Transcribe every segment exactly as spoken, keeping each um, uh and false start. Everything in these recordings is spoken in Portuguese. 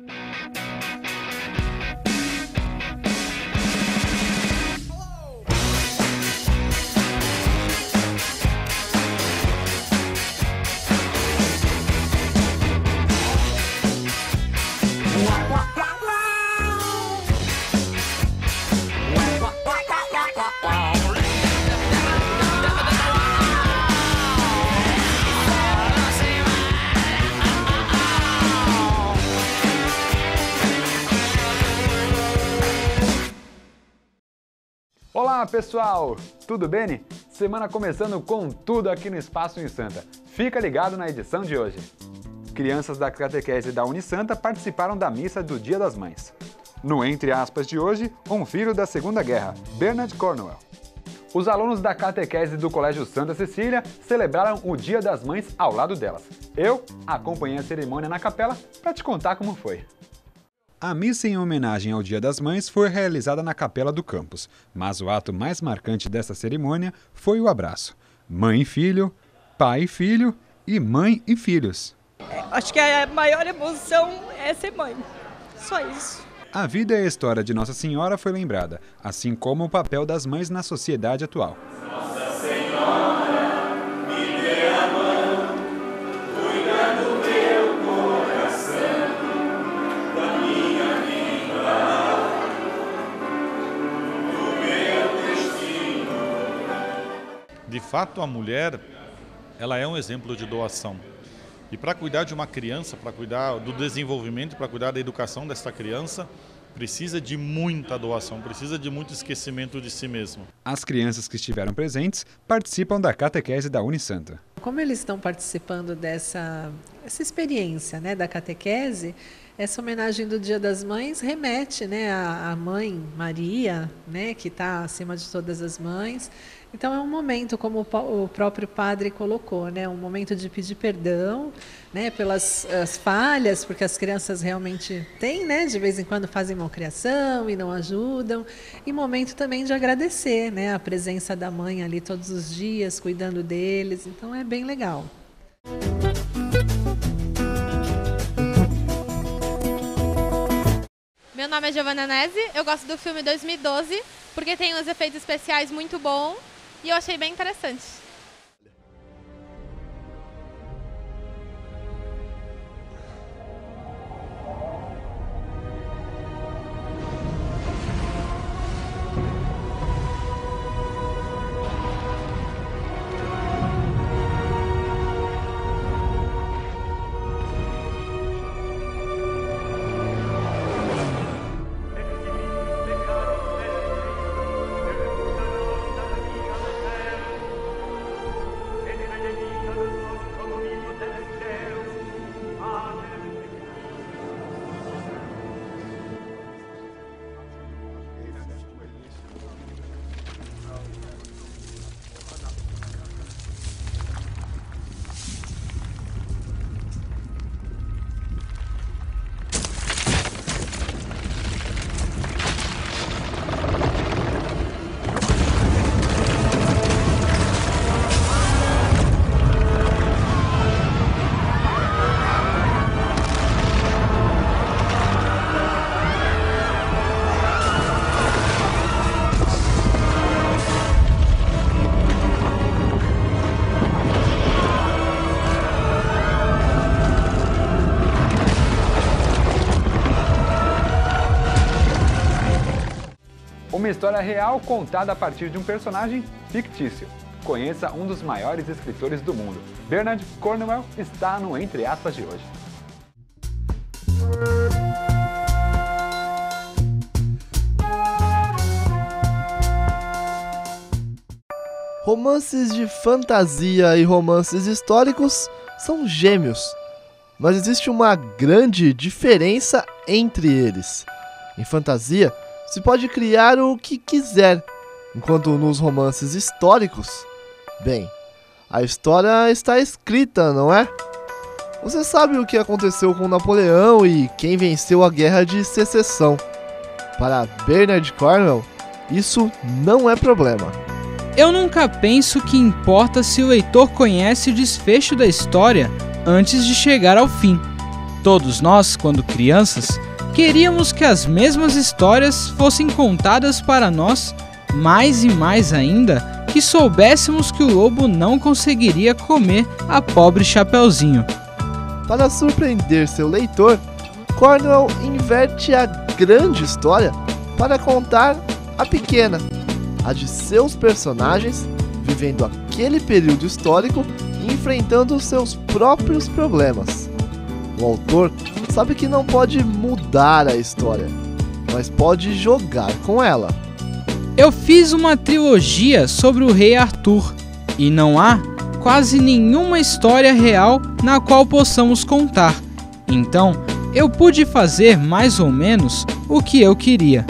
Olá pessoal, tudo bem? Semana começando com tudo aqui no Espaço Unisanta. Fica ligado na edição de hoje. Crianças da catequese da Unisanta participaram da missa do Dia das Mães. No Entre Aspas de hoje, um filho da Segunda Guerra, Bernard Cornwell. Os alunos da catequese do Colégio Santa Cecília celebraram o Dia das Mães ao lado delas. Eu acompanhei a cerimônia na capela para te contar como foi. A missa em homenagem ao Dia das Mães foi realizada na capela do campus, mas o ato mais marcante dessa cerimônia foi o abraço. Mãe e filho, pai e filho e mãe e filhos. Acho que a maior emoção é ser mãe, só isso. A vida e a história de Nossa Senhora foi lembrada, assim como o papel das mães na sociedade atual. Nossa Senhora, me dê a mão, cuida do meu coração, da minha vida, do meu destino. De fato, a mulher, ela é um exemplo de doação. E para cuidar de uma criança, para cuidar do desenvolvimento, para cuidar da educação dessa criança, precisa de muita doação, precisa de muito esquecimento de si mesmo. As crianças que estiveram presentes participam da catequese da Unisanta. Como eles estão participando dessa essa experiência, né, da catequese, essa homenagem do Dia das Mães remete, né, à, à mãe Maria, né, que está acima de todas as mães. Então é um momento, como o próprio padre colocou, né, um momento de pedir perdão, né, pelas as falhas, porque as crianças realmente têm, né, de vez em quando fazem malcriação e não ajudam, e momento também de agradecer, né, a presença da mãe ali todos os dias, cuidando deles. Então é bem legal. Meu nome é Giovanna Nese, eu gosto do filme dois mil e doze, porque tem uns efeitos especiais muito bons e eu achei bem interessante. Uma história real contada a partir de um personagem fictício. Conheça um dos maiores escritores do mundo. Bernard Cornwell está no Entre Aspas de hoje. Romances de fantasia e romances históricos são gêmeos, mas existe uma grande diferença entre eles. Em fantasia, se pode criar o que quiser, enquanto nos romances históricos, bem, a história está escrita, não é? Você sabe o que aconteceu com Napoleão e quem venceu a Guerra de Secessão. Para Bernard Cornwell, isso não é problema. Eu nunca penso que importa se o leitor conhece o desfecho da história antes de chegar ao fim. Todos nós, quando crianças, queríamos que as mesmas histórias fossem contadas para nós, mais e mais ainda que soubéssemos que o lobo não conseguiria comer a pobre Chapeuzinho. Para surpreender seu leitor, Cornwell inverte a grande história para contar a pequena, a de seus personagens vivendo aquele período histórico e enfrentando seus próprios problemas. O autor sabe que não pode mudar a história, mas pode jogar com ela. Eu fiz uma trilogia sobre o rei Arthur e não há quase nenhuma história real na qual possamos contar. Então, eu pude fazer mais ou menos o que eu queria.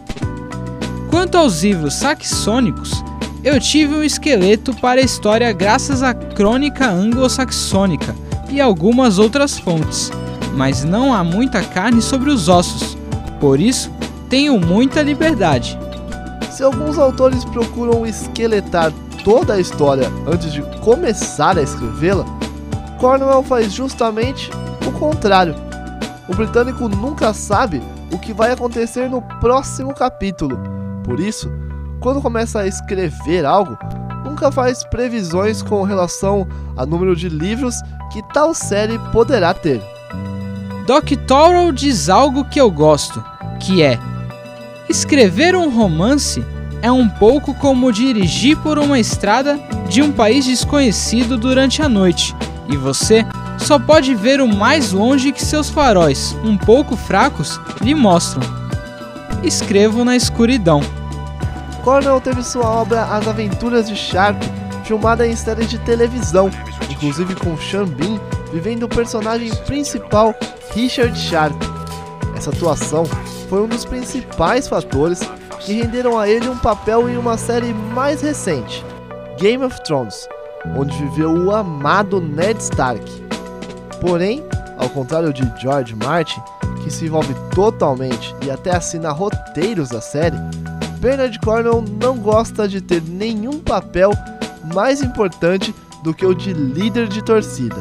Quanto aos livros saxônicos, eu tive um esqueleto para a história graças à crônica anglo-saxônica e algumas outras fontes, mas não há muita carne sobre os ossos, por isso tenho muita liberdade. Se alguns autores procuram esqueletar toda a história antes de começar a escrevê-la, Cornwell faz justamente o contrário. O britânico nunca sabe o que vai acontecer no próximo capítulo, por isso, quando começa a escrever algo, nunca faz previsões com relação ao número de livros que tal série poderá ter. Doctorow diz algo que eu gosto, que é: escrever um romance é um pouco como dirigir por uma estrada de um país desconhecido durante a noite, e você só pode ver o mais longe que seus faróis, um pouco fracos, lhe mostram. Escrevo na escuridão. Cornwell teve sua obra As Aventuras de Sharp filmada em série de televisão, inclusive com Sean Bean vivendo o personagem principal Richard Sharp. Essa atuação foi um dos principais fatores que renderam a ele um papel em uma série mais recente, Game of Thrones, onde viveu o amado Ned Stark. Porém, ao contrário de George Martin, que se envolve totalmente e até assina roteiros da série, Bernard Cornwell não gosta de ter nenhum papel mais importante do que o de líder de torcida.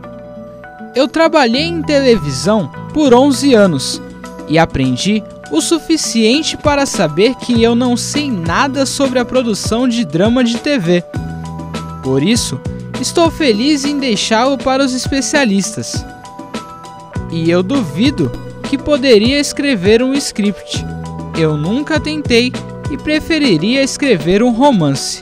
Eu trabalhei em televisão por onze anos e aprendi o suficiente para saber que eu não sei nada sobre a produção de drama de T V. Por isso, estou feliz em deixá-lo para os especialistas. E eu duvido que poderia escrever um script. Eu nunca tentei e preferiria escrever um romance.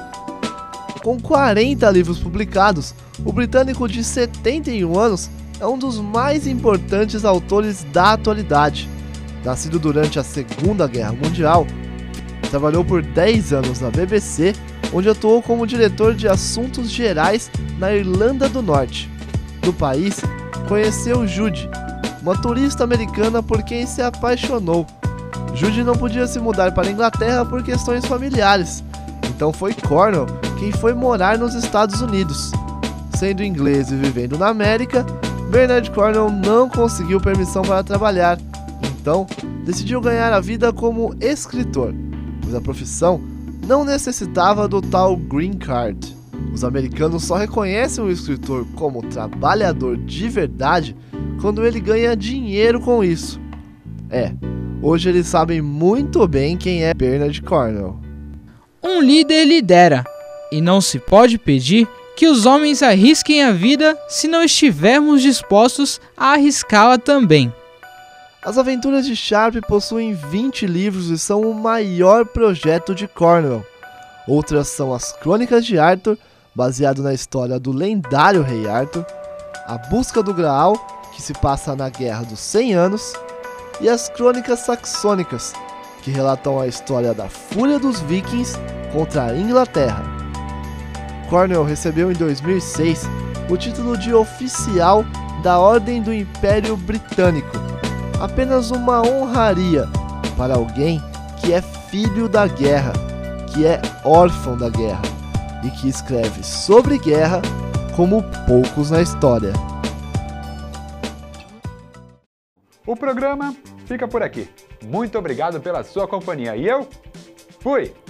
Com quarenta livros publicados, o britânico de setenta e um anos é um dos mais importantes autores da atualidade. Nascido durante a Segunda Guerra Mundial, trabalhou por dez anos na B B C, onde atuou como diretor de assuntos gerais na Irlanda do Norte. No país, conheceu Judy, uma turista americana por quem se apaixonou. Judy não podia se mudar para a Inglaterra por questões familiares, então foi Cornwell quem foi morar nos Estados Unidos. Sendo inglês e vivendo na América, Bernard Cornwell não conseguiu permissão para trabalhar, então decidiu ganhar a vida como escritor, pois a profissão não necessitava do tal Green Card. Os americanos só reconhecem o escritor como trabalhador de verdade quando ele ganha dinheiro com isso. É, hoje eles sabem muito bem quem é Bernard Cornwell. Um líder lidera, e não se pode pedir que os homens arrisquem a vida se não estivermos dispostos a arriscá-la também. As Aventuras de Sharp possuem vinte livros e são o maior projeto de Cornwell. Outras são as Crônicas de Arthur, baseado na história do lendário rei Arthur, A Busca do Graal, que se passa na Guerra dos cem Anos, e as Crônicas Saxônicas, que relatam a história da fúria dos vikings contra a Inglaterra. Cornwell recebeu em dois mil e seis o título de oficial da Ordem do Império Britânico, apenas uma honraria para alguém que é filho da guerra, que é órfão da guerra e que escreve sobre guerra como poucos na história. O programa fica por aqui. Muito obrigado pela sua companhia e eu fui!